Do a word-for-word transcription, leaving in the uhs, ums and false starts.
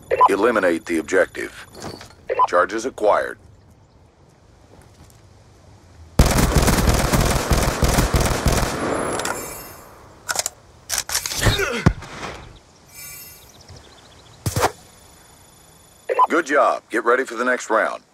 Eliminate the objective. Charges acquired. Good job. Get ready for the next round.